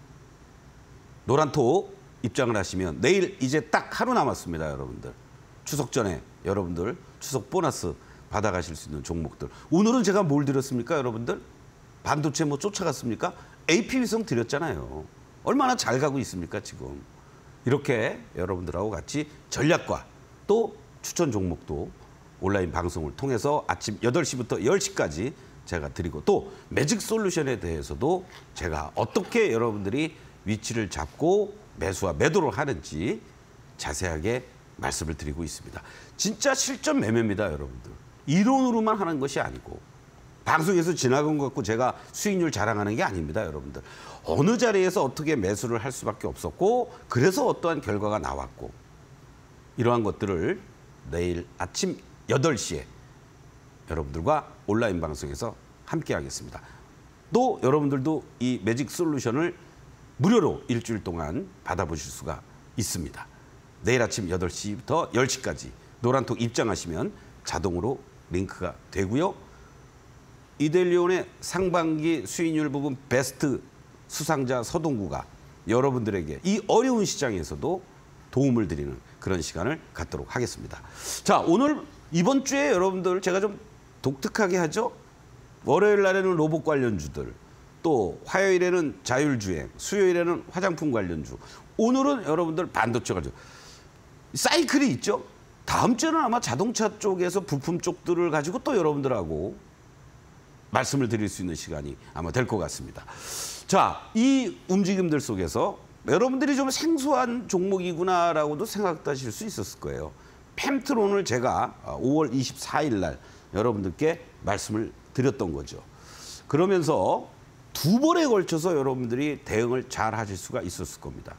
S2: 노란톡 입장을 하시면 내일 이제 딱 하루 남았습니다, 여러분들. 추석 전에 여러분들 추석 보너스 받아가실 수 있는 종목들. 오늘은 제가 뭘 드렸습니까, 여러분들? 반도체 뭐 쫓아갔습니까? 에이피위성 드렸잖아요. 얼마나 잘 가고 있습니까, 지금. 이렇게 여러분들하고 같이 전략과 또 추천 종목도 온라인 방송을 통해서 아침 여덟 시부터 열 시까지 제가 드리고 또 매직 솔루션에 대해서도 제가 어떻게 여러분들이 위치를 잡고 매수와 매도를 하는지 자세하게 말씀을 드리고 있습니다. 진짜 실전 매매입니다, 여러분들. 이론으로만 하는 것이 아니고 방송에서 지나간 것 갖고 제가 수익률 자랑하는 게 아닙니다, 여러분들. 어느 자리에서 어떻게 매수를 할 수밖에 없었고 그래서 어떠한 결과가 나왔고 이러한 것들을 내일 아침 여덟 시에 여러분들과 온라인 방송에서 함께 하겠습니다. 또 여러분들도 이 매직 솔루션을 무료로 일주일 동안 받아보실 수가 있습니다. 내일 아침 여덟 시부터 열 시까지 노란톡 입장하시면 자동으로 링크가 되고요. 이델리온의 상반기 수익률 부분 베스트 수상자 서동구가 여러분들에게 이 어려운 시장에서도 도움을 드리는 그런 시간을 갖도록 하겠습니다. 자, 오늘 이번 주에 여러분들 제가 좀 독특하게 하죠. 월요일 날에는 로봇 관련주들, 또 화요일에는 자율주행, 수요일에는 화장품 관련주, 오늘은 여러분들 반도체 관련주. 사이클이 있죠. 다음 주에는 아마 자동차 쪽에서 부품 쪽들을 가지고 또 여러분들하고 말씀을 드릴 수 있는 시간이 아마 될 것 같습니다. 자, 이 움직임들 속에서 여러분들이 좀 생소한 종목이구나라고도 생각하실 수 있었을 거예요. 펜트론을 제가 오월 이십사일 날 여러분들께 말씀을 드렸던 거죠. 그러면서 두 번에 걸쳐서 여러분들이 대응을 잘 하실 수가 있었을 겁니다.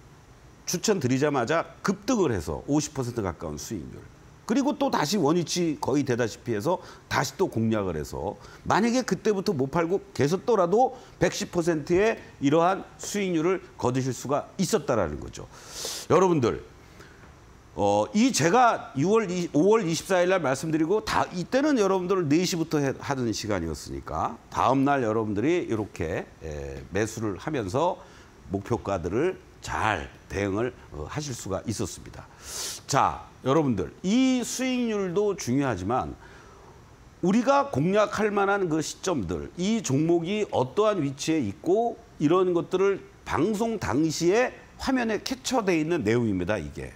S2: 추천드리자마자 급등을 해서 오십 퍼센트 가까운 수익률. 그리고 또 다시 원위치 거의 되다시피 해서 다시 또 공략을 해서 만약에 그때부터 못 팔고 계속더라도 백십 퍼센트의 이러한 수익률을 거두실 수가 있었다라는 거죠. 여러분들, 어, 이 제가 오월 이십사일 날 말씀드리고 다 이때는 여러분들 네 시부터 해, 하던 시간이었으니까 다음 날 여러분들이 이렇게 에, 매수를 하면서 목표가들을 잘 대응을 어, 하실 수가 있었습니다. 자, 여러분들, 이 수익률도 중요하지만 우리가 공략할 만한 그 시점들, 이 종목이 어떠한 위치에 있고 이런 것들을 방송 당시에 화면에 캡처되어 있는 내용입니다, 이게.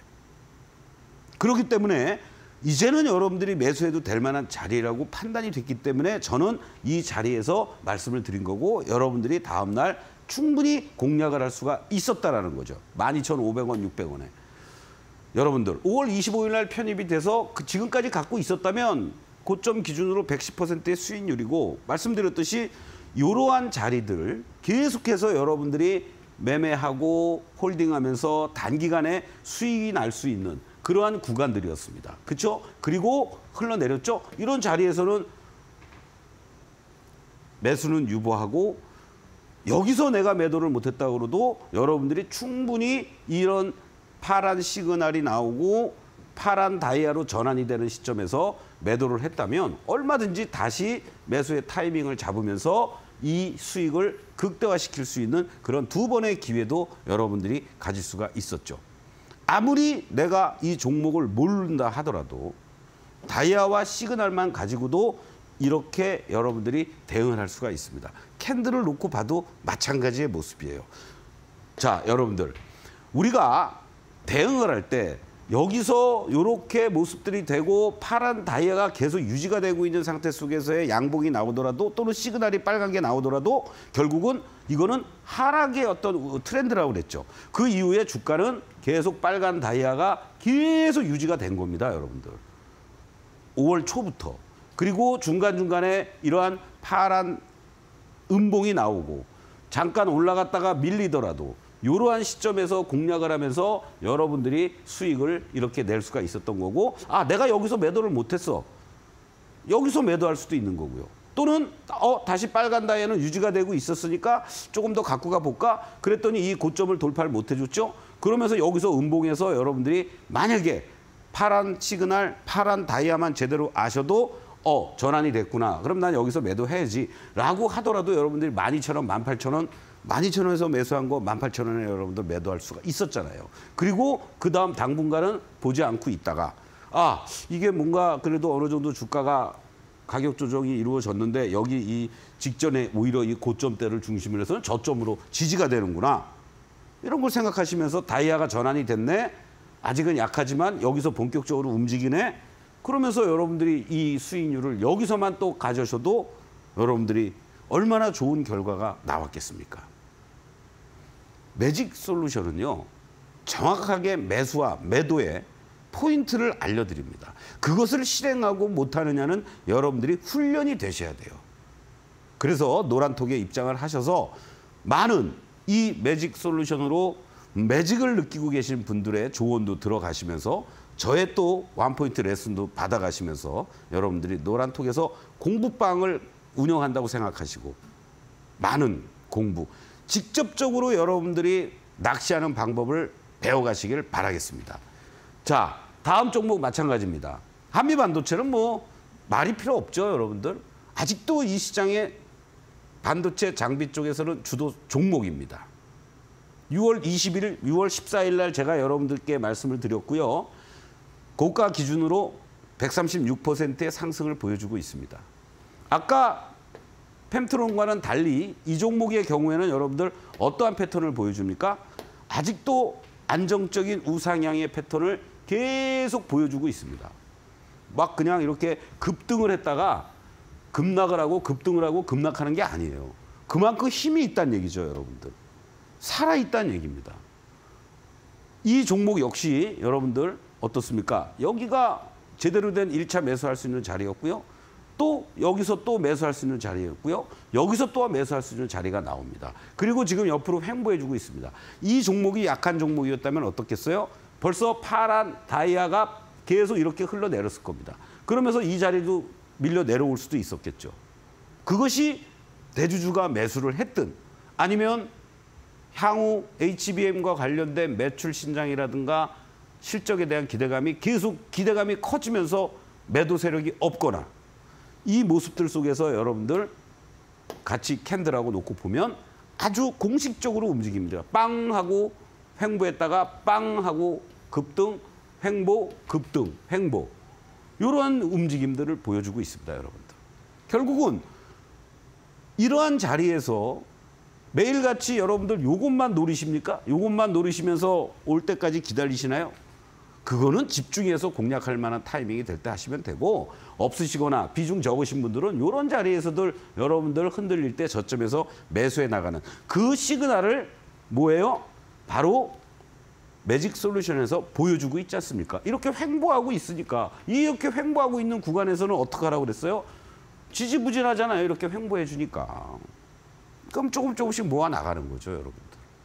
S2: 그렇기 때문에 이제는 여러분들이 매수해도 될 만한 자리라고 판단이 됐기 때문에 저는 이 자리에서 말씀을 드린 거고 여러분들이 다음 날 충분히 공략을 할 수가 있었다라는 거죠. 만 이천오백 원, 육백 원에. 여러분들, 오월 이십오일 날 편입이 돼서 그 지금까지 갖고 있었다면 고점 기준으로 백십 퍼센트의 수익률이고 말씀드렸듯이 이러한 자리들 계속해서 여러분들이 매매하고 홀딩하면서 단기간에 수익이 날 수 있는 그러한 구간들이었습니다. 그렇죠? 그리고 흘러내렸죠? 이런 자리에서는 매수는 유보하고 여기서 내가 매도를 못했다고 그래도 여러분들이 충분히 이런 파란 시그널이 나오고 파란 다이아로 전환이 되는 시점에서 매도를 했다면 얼마든지 다시 매수의 타이밍을 잡으면서 이 수익을 극대화시킬 수 있는 그런 두 번의 기회도 여러분들이 가질 수가 있었죠. 아무리 내가 이 종목을 모른다 하더라도 다이아와 시그널만 가지고도 이렇게 여러분들이 대응을 할 수가 있습니다. 캔들을 놓고 봐도 마찬가지의 모습이에요. 자, 여러분들, 우리가 대응을 할 때 여기서 이렇게 모습들이 되고 파란 다이아가 계속 유지가 되고 있는 상태 속에서의 양봉이 나오더라도 또는 시그널이 빨간 게 나오더라도 결국은 이거는 하락의 어떤 트렌드라고 그랬죠. 그 이후에 주가는 계속 빨간 다이아가 계속 유지가 된 겁니다, 여러분들. 오월 초부터. 그리고 중간중간에 이러한 파란 음봉이 나오고 잠깐 올라갔다가 밀리더라도 이러한 시점에서 공략을 하면서 여러분들이 수익을 이렇게 낼 수가 있었던 거고, 아, 내가 여기서 매도를 못했어. 여기서 매도할 수도 있는 거고요. 또는 어 다시 빨간 다이아는 유지가 되고 있었으니까 조금 더 갖고 가볼까? 그랬더니 이 고점을 돌파를 못해줬죠. 그러면서 여기서 음봉에서 여러분들이 만약에 파란 시그널, 파란 다이아만 제대로 아셔도 어 전환이 됐구나. 그럼 난 여기서 매도해야지. 라고 하더라도 여러분들이 만 이천 원, 만 팔천 원, 만 이천 원에서 매수한 거 만 팔천 원에 여러분들 매도할 수가 있었잖아요. 그리고 그 다음 당분간은 보지 않고 있다가 아 이게 뭔가 그래도 어느 정도 주가가 가격 조정이 이루어졌는데 여기 이 직전에 오히려 이 고점대를 중심으로 해서는 저점으로 지지가 되는구나. 이런 걸 생각하시면서 다이아가 전환이 됐네. 아직은 약하지만 여기서 본격적으로 움직이네. 그러면서 여러분들이 이 수익률을 여기서만 또 가져셔도 여러분들이 얼마나 좋은 결과가 나왔겠습니까? 매직 솔루션은요. 정확하게 매수와 매도의 포인트를 알려드립니다. 그것을 실행하고 못하느냐는 여러분들이 훈련이 되셔야 돼요. 그래서 노란톡에 입장을 하셔서 많은 이 매직 솔루션으로 매직을 느끼고 계신 분들의 조언도 들어가시면서 저의 또 원포인트 레슨도 받아가시면서 여러분들이 노란톡에서 공부방을 운영한다고 생각하시고 많은 공부, 직접적으로 여러분들이 낚시하는 방법을 배워가시길 바라겠습니다. 자, 다음 종목 마찬가지입니다. 한미반도체는 뭐 말이 필요 없죠, 여러분들. 아직도 이 시장에 반도체 장비 쪽에서는 주도 종목입니다. 유월 이십일, 유월 십사일 날 제가 여러분들께 말씀을 드렸고요. 고가 기준으로 백삼십육 퍼센트의 상승을 보여주고 있습니다. 아까 펜트론과는 달리 이 종목의 경우에는 여러분들 어떠한 패턴을 보여줍니까? 아직도 안정적인 우상향의 패턴을 계속 보여주고 있습니다. 막 그냥 이렇게 급등을 했다가 급락을 하고 급등을 하고 급락하는 게 아니에요. 그만큼 힘이 있다는 얘기죠, 여러분들. 살아있다는 얘기입니다. 이 종목 역시 여러분들 어떻습니까? 여기가 제대로 된 일 차 매수할 수 있는 자리였고요. 또 여기서 또 매수할 수 있는 자리였고요. 여기서 또 매수할 수 있는 자리가 나옵니다. 그리고 지금 옆으로 횡보해주고 있습니다. 이 종목이 약한 종목이었다면 어떻겠어요? 벌써 파란 다이아가 계속 이렇게 흘러내렸을 겁니다. 그러면서 이 자리도 밀려 내려올 수도 있었겠죠. 그것이 대주주가 매수를 했든 아니면 향후 에이치비엠과 관련된 매출 신장이라든가 실적에 대한 기대감이 계속 기대감이 커지면서 매도 세력이 없거나 이 모습들 속에서 여러분들 같이 캔들하고 놓고 보면 아주 공식적으로 움직입니다. 빵 하고 횡보했다가 빵 하고 급등, 횡보, 급등, 횡보. 이러한 움직임들을 보여주고 있습니다, 여러분들. 결국은 이러한 자리에서 매일같이 여러분들 요것만 노리십니까? 요것만 노리시면서 올 때까지 기다리시나요? 그거는 집중해서 공략할 만한 타이밍이 될 때 하시면 되고 없으시거나 비중 적으신 분들은 이런 자리에서들 여러분들 흔들릴 때 저점에서 매수해 나가는 그 시그널을 뭐예요? 바로 매직 솔루션에서 보여주고 있지 않습니까? 이렇게 횡보하고 있으니까 이렇게 횡보하고 있는 구간에서는 어떻게 하라고 그랬어요? 지지부진하잖아요. 이렇게 횡보해 주니까. 그럼 조금 조금씩 모아 나가는 거죠, 여러분들.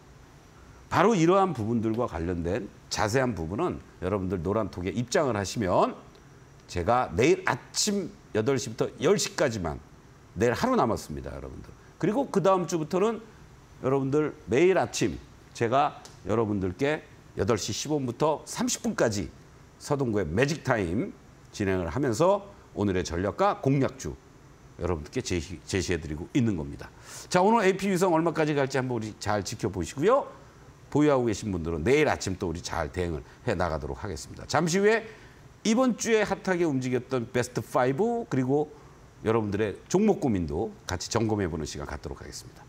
S2: 바로 이러한 부분들과 관련된 자세한 부분은 여러분들 노란톡에 입장을 하시면 제가 내일 아침 여덟 시부터 열 시까지만 내일 하루 남았습니다, 여러분들. 그리고 그 다음 주부터는 여러분들 매일 아침 제가 여러분들께 여덟 시 십오 분부터 삼십 분까지 서동구의 매직 타임 진행을 하면서 오늘의 전략과 공략주 여러분들께 제시, 제시해드리고 있는 겁니다. 자, 오늘 에이피위성 얼마까지 갈지 한번 우리 잘 지켜보시고요. 보유하고 계신 분들은 내일 아침 또 우리 잘 대응을 해 나가도록 하겠습니다. 잠시 후에 이번 주에 핫하게 움직였던 베스트 파이브 그리고 여러분들의 종목 고민도 같이 점검해보는 시간 갖도록 하겠습니다.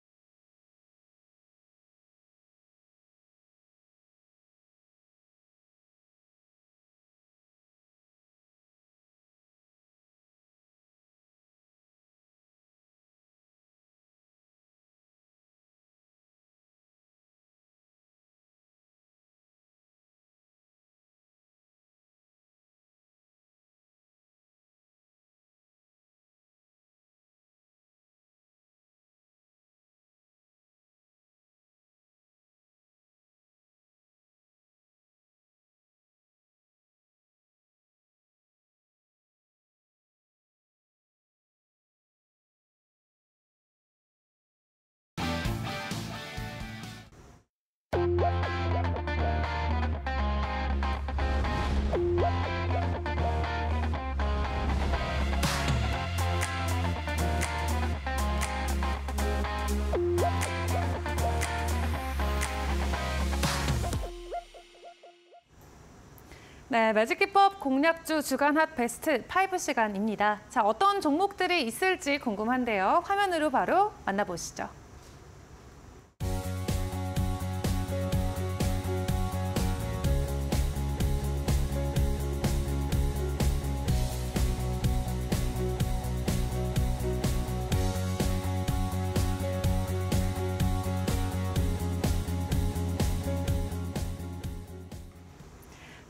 S1: 네, 매직기법 공략주 주간 핫 베스트 파이브 시간입니다. 자, 어떤 종목들이 있을지 궁금한데요. 화면으로 바로 만나보시죠.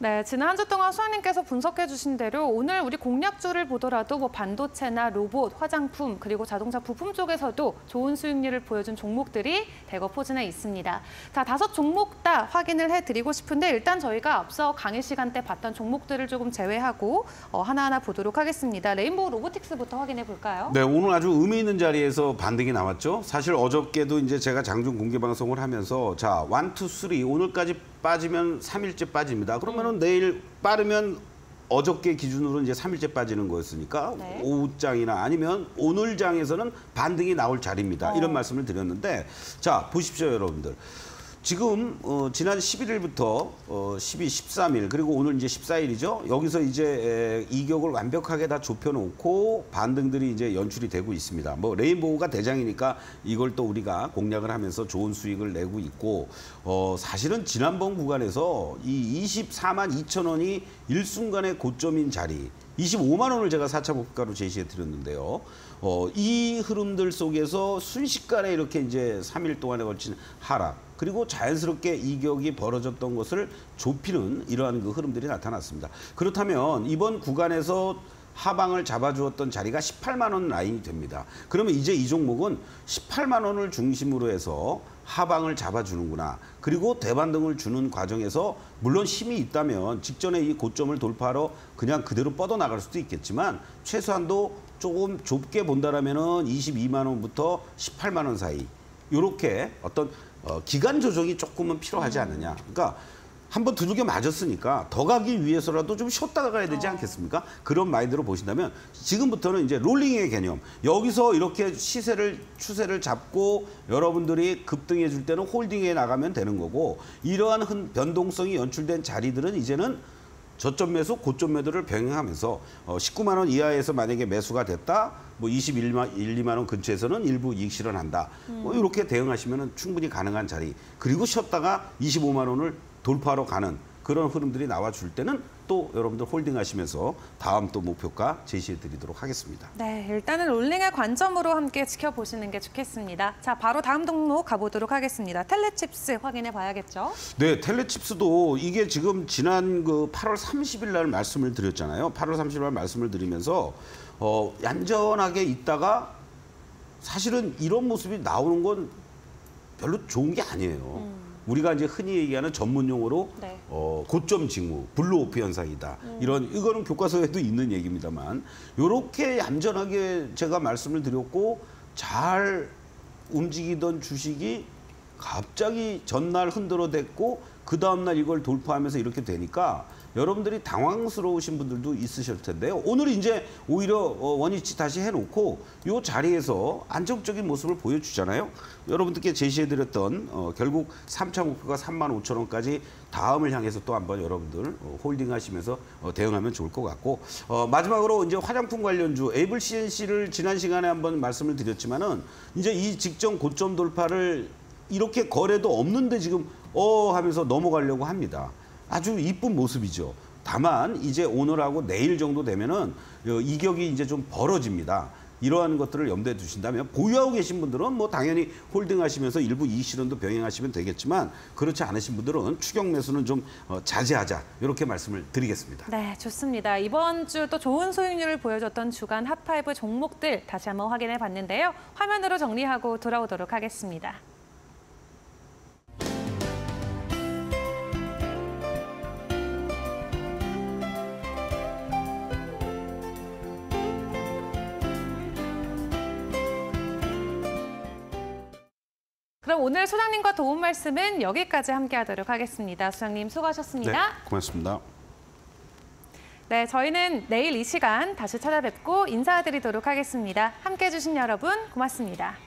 S1: 네, 지난 한 주 동안 수학님께서 분석해 주신 대로 오늘 우리 공략주를 보더라도 뭐 반도체나 로봇, 화장품, 그리고 자동차 부품 쪽에서도 좋은 수익률을 보여준 종목들이 대거 포진해 있습니다. 자, 다섯 종목 다 확인을 해드리고 싶은데 일단 저희가 앞서 강의 시간 때 봤던 종목들을 조금 제외하고 어, 하나하나 보도록 하겠습니다. 레인보우 로보틱스부터 확인해 볼까요?
S2: 네, 오늘 아주 의미 있는 자리에서 반등이 나왔죠. 사실 어저께도 이제 제가 장중 공개 방송을 하면서 자, 일, 이, 삼 오늘까지 빠지면 삼 일째 빠집니다. 그러면은 내일 빠르면 어저께 기준으로 이제 삼 일째 빠지는 거였으니까
S1: 네.
S2: 오후장이나 아니면 오늘 장에서는 반등이 나올 자리입니다.
S1: 어.
S2: 이런 말씀을 드렸는데 자, 보십시오, 여러분들. 지금 어, 지난 십일 일부터 어, 십이, 십삼 일 그리고 오늘 이제 십사 일이죠. 여기서 이제 에, 이격을 완벽하게 다 좁혀놓고 반등들이 이제 연출이 되고 있습니다. 뭐 레인보우가 대장이니까 이걸 또 우리가 공략을 하면서 좋은 수익을 내고 있고 어, 사실은 지난번 구간에서 이 이십사만 이천 원이 일순간의 고점인 자리. 이십오만 원을 제가 사 차 목표가로 제시해 드렸는데요. 어, 이 흐름들 속에서 순식간에 이렇게 이제 삼 일 동안에 걸친 하락, 그리고 자연스럽게 이격이 벌어졌던 것을 좁히는 이러한 그 흐름들이 나타났습니다. 그렇다면 이번 구간에서 하방을 잡아주었던 자리가 십팔만 원 라인이 됩니다. 그러면 이제 이 종목은 십팔만 원을 중심으로 해서 하방을 잡아주는구나. 그리고 대반등을 주는 과정에서 물론 힘이 있다면 직전에 이 고점을 돌파하러 그냥 그대로 뻗어나갈 수도 있겠지만 최소한도 조금 좁게 본다라면은 이십이만 원부터 십팔만 원 사이 이렇게 어떤 어, 기간 조정이 조금은 필요하지 않느냐. 그러니까 한번 두들겨 맞았으니까 더 가기 위해서라도 좀 쉬었다가 가야 되지 않겠습니까? 그런 마인드로 보신다면 지금부터는 이제 롤링의 개념. 여기서 이렇게 시세를 추세를 잡고 여러분들이 급등해 줄 때는 홀딩해 나가면 되는 거고 이러한 흔, 변동성이 연출된 자리들은 이제는 저점 매수, 고점 매도를 병행하면서 어, 십구만 원 이하에서 만약에 매수가 됐다, 뭐 이십일만, 일, 이만 원 근처에서는 일부 이익 실현한다. 음. 뭐 이렇게 대응하시면 충분히 가능한 자리. 그리고 쉬었다가 이십오만 원을 돌파하러 가는 그런 흐름들이 나와줄 때는 또 여러분들 홀딩하시면서 다음 또 목표가 제시해 드리도록 하겠습니다.
S1: 네, 일단은 롤링의 관점으로 함께 지켜보시는 게 좋겠습니다. 자, 바로 다음 종목 가보도록 하겠습니다. 텔레칩스 확인해 봐야겠죠?
S2: 네, 텔레칩스도 이게 지금 지난 그 팔월 삼십일 날 말씀을 드렸잖아요. 팔월 삼십일 날 말씀을 드리면서 어, 얌전하게 있다가 사실은 이런 모습이 나오는 건 별로 좋은 게 아니에요. 음. 우리가 이제 흔히 얘기하는 전문 용어로 네. 어, 고점 징후, 블루오프 현상이다. 음. 이런 이거는 교과서에도 있는 얘기입니다만 이렇게 얌전하게 제가 말씀을 드렸고 잘 움직이던 주식이 갑자기 전날 흔들어댔고 그 다음날 이걸 돌파하면서 이렇게 되니까 여러분들이 당황스러우신 분들도 있으실 텐데요. 오늘 이제 오히려 원위치 다시 해놓고 이 자리에서 안정적인 모습을 보여주잖아요. 여러분들께 제시해드렸던 어, 결국 삼 차 목표가 삼만 오천 원까지 다음을 향해서 또 한번 여러분들 어, 홀딩하시면서 어, 대응하면 좋을 것 같고 어, 마지막으로 이제 화장품 관련주 에이블 씨엔씨를 지난 시간에 한번 말씀을 드렸지만은 이제 이 직전 고점 돌파를 이렇게 거래도 없는데 지금 어 하면서 넘어가려고 합니다. 아주 이쁜 모습이죠. 다만 이제 오늘하고 내일 정도 되면은 이격이 이제 좀 벌어집니다. 이러한 것들을 염두에 두신다면 보유하고 계신 분들은 뭐 당연히 홀딩하시면서 일부 이익 실현도 병행하시면 되겠지만 그렇지 않으신 분들은 추격 매수는 좀 자제하자 이렇게 말씀을 드리겠습니다.
S1: 네, 좋습니다. 이번 주 또 좋은 수익률을 보여줬던 주간 핫파이브 종목들 다시 한번 확인해 봤는데요. 화면으로 정리하고 돌아오도록 하겠습니다. 그럼 오늘 소장님과 도움 말씀은 여기까지 함께하도록 하겠습니다. 소장님 수고하셨습니다.
S2: 네, 고맙습니다.
S1: 네, 저희는 내일 이 시간 다시 찾아뵙고 인사드리도록 하겠습니다. 함께해 주신 여러분 고맙습니다.